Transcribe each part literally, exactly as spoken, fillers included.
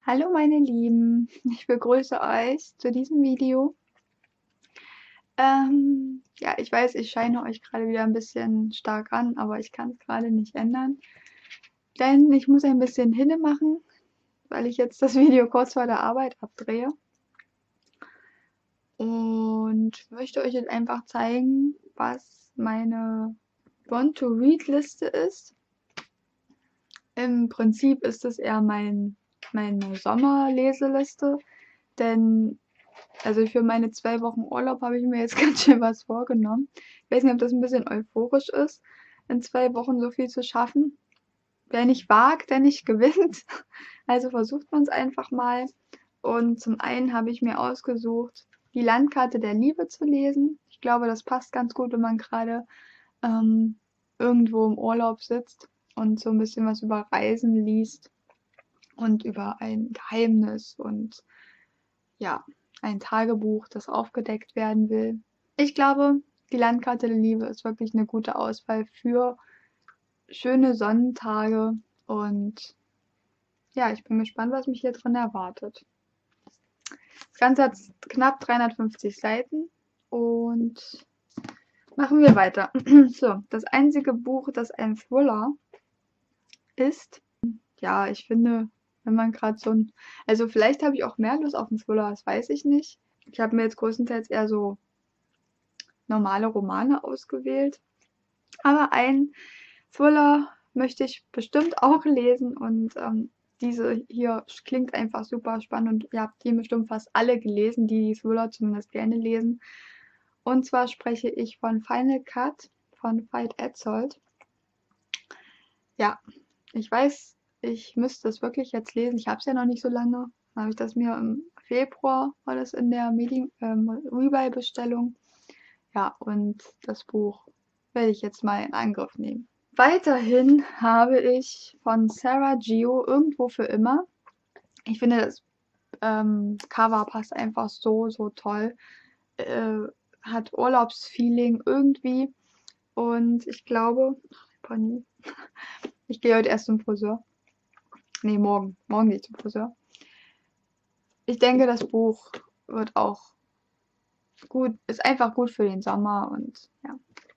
Hallo meine Lieben, ich begrüße euch zu diesem Video. Ähm, ja, ich weiß, ich scheine euch gerade wieder ein bisschen stark an, aber ich kann es gerade nicht ändern, denn ich muss ein bisschen Hinne machen, weil ich jetzt das Video kurz vor der Arbeit abdrehe und möchte euch jetzt einfach zeigen, was meine Want-to-Read-Liste ist. Im Prinzip ist es eher mein, meine Sommerleseliste, denn also für meine zwei Wochen Urlaub habe ich mir jetzt ganz schön was vorgenommen. Ich weiß nicht, ob das ein bisschen euphorisch ist, in zwei Wochen so viel zu schaffen. Wer nicht wagt, der nicht gewinnt. Also versucht man es einfach mal. Und zum einen habe ich mir ausgesucht, die Landkarte der Liebe zu lesen. Ich glaube, das passt ganz gut, wenn man gerade ähm, irgendwo im Urlaub sitzt und so ein bisschen was über Reisen liest und über ein Geheimnis und ja, ein Tagebuch, das aufgedeckt werden will. Ich glaube, die Landkarte der Liebe ist wirklich eine gute Auswahl für schöne Sonnentage und ja, ich bin gespannt, was mich hier drin erwartet. Das Ganze hat knapp dreihundertfünfzig Seiten und machen wir weiter. So, das einzige Buch, das ein Thriller ist, ja, ich finde, wenn man gerade so ein, also vielleicht habe ich auch mehr Lust auf einen Thriller, das weiß ich nicht. Ich habe mir jetzt größtenteils eher so normale Romane ausgewählt. Aber ein Thriller möchte ich bestimmt auch lesen und ähm, diese hier klingt einfach super spannend und ihr habt die bestimmt fast alle gelesen, die die Thriller zumindest gerne lesen. Und zwar spreche ich von Final Cut von Veit Etzold. Ja, ich weiß, ich müsste es wirklich jetzt lesen. Ich habe es ja noch nicht so lange. Dann habe ich das mir im Februar, war das in der Medi ähm, Rebuy-Bestellung. Ja, und das Buch werde ich jetzt mal in Angriff nehmen. Weiterhin habe ich von Sarah Gio Irgendwo für immer. Ich finde, das ähm, Cover passt einfach so, so toll. Äh, hat Urlaubsfeeling irgendwie. Und ich glaube, Pony, ich gehe heute erst zum Friseur. Nee, morgen. Morgen gehe ich zum Friseur. Ich denke, das Buch wird auch gut, ist einfach gut für den Sommer und ja.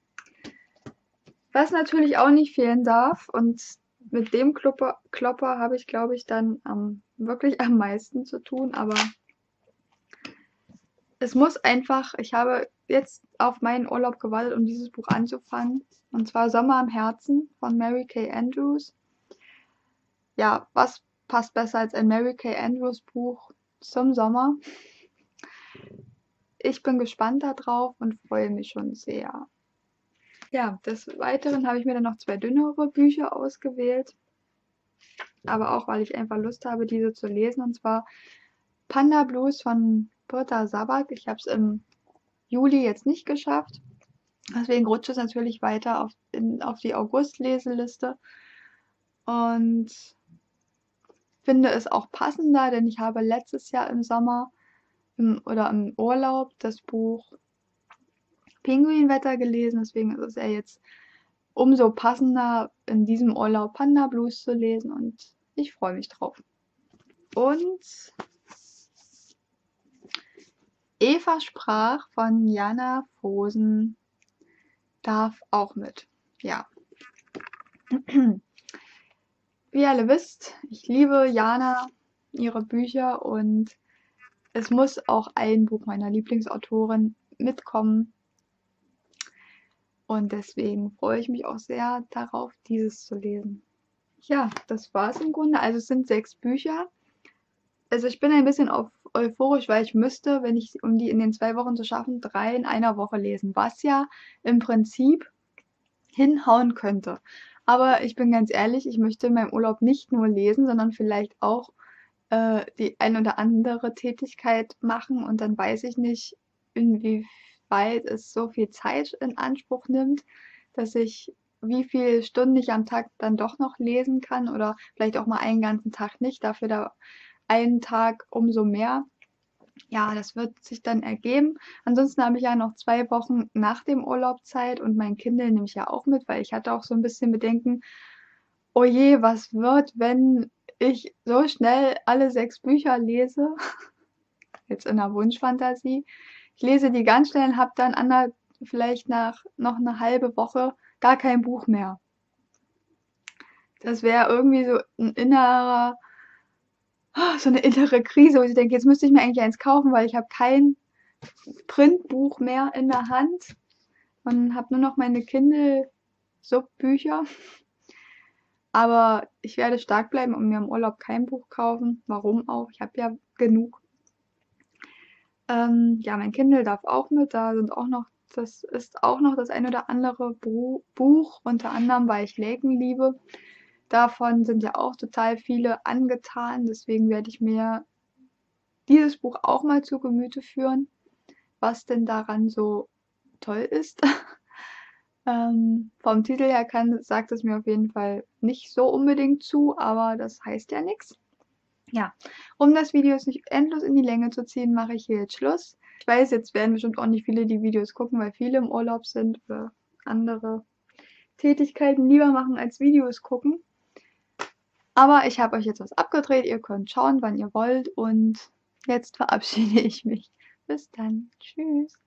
Was natürlich auch nicht fehlen darf, und mit dem Klopper, Klopper habe ich, glaube ich, dann ähm, wirklich am meisten zu tun, aber es muss einfach, ich habe jetzt auf meinen Urlaub gewartet, um dieses Buch anzufangen, und zwar Sommer am Herzen von Mary Kay Andrews. Ja, was passt besser als ein Mary Kay Andrews Buch zum Sommer? Ich bin gespannt darauf und freue mich schon sehr. Ja, des Weiteren habe ich mir dann noch zwei dünnere Bücher ausgewählt, aber auch, weil ich einfach Lust habe, diese zu lesen, und zwar Panda Blues von Britta Sabak. Ich habe es im Juli jetzt nicht geschafft, deswegen rutscht es natürlich weiter auf, in, auf die August-Leseliste und finde es auch passender, denn ich habe letztes Jahr im Sommer im, oder im Urlaub das Buch Pinguinwetter gelesen, deswegen ist es ja jetzt umso passender, in diesem Urlaub Panda Blues zu lesen und ich freue mich drauf. Und Eva sprach von Jana Vosen darf auch mit. Ja. Wie ihr alle wisst, ich liebe Jana, ihre Bücher, und es muss auch ein Buch meiner Lieblingsautorin mitkommen. Und deswegen freue ich mich auch sehr darauf, dieses zu lesen. Ja, das war es im Grunde. Also es sind sechs Bücher. Also ich bin ein bisschen auf euphorisch, weil ich müsste, wenn ich, um die in den zwei Wochen zu schaffen, drei in einer Woche lesen, was ja im Prinzip hinhauen könnte. Aber ich bin ganz ehrlich, ich möchte in meinem Urlaub nicht nur lesen, sondern vielleicht auch äh, die ein oder andere Tätigkeit machen, und dann weiß ich nicht, inwieweit es so viel Zeit in Anspruch nimmt, dass ich wie viele Stunden ich am Tag dann doch noch lesen kann oder vielleicht auch mal einen ganzen Tag nicht, dafür da einen Tag umso mehr. Ja, das wird sich dann ergeben. Ansonsten habe ich ja noch zwei Wochen nach dem Urlaub Zeit und mein Kindle nehme ich ja auch mit, weil ich hatte auch so ein bisschen Bedenken, oh je, was wird, wenn ich so schnell alle sechs Bücher lese, jetzt in der Wunschfantasie. Ich lese die ganz schnell und habe dann ander, vielleicht nach noch eine halbe Woche gar kein Buch mehr. Das wäre irgendwie so ein innerer, so eine innere Krise, wo ich denke, jetzt müsste ich mir eigentlich eins kaufen, weil ich habe kein Printbuch mehr in der Hand und habe nur noch meine Kindle-Subbücher. Aber ich werde stark bleiben und mir im Urlaub kein Buch kaufen. Warum auch? Ich habe ja genug. Ähm, ja, mein Kindle darf auch mit. Da sind auch noch, das ist auch noch das ein oder andere Bu Buch, unter anderem, weil ich Laken liebe. Davon sind ja auch total viele angetan. Deswegen werde ich mir dieses Buch auch mal zu Gemüte führen, was denn daran so toll ist. ähm, vom Titel her kann, sagt es mir auf jeden Fall nicht so unbedingt zu, aber das heißt ja nichts. Ja, um das Video jetzt nicht endlos in die Länge zu ziehen, mache ich hier jetzt Schluss. Ich weiß, jetzt werden bestimmt auch nicht viele die Videos gucken, weil viele im Urlaub sind oder andere Tätigkeiten lieber machen als Videos gucken. Aber ich habe euch jetzt was abgedreht. Ihr könnt schauen, wann ihr wollt. Und jetzt verabschiede ich mich. Bis dann. Tschüss.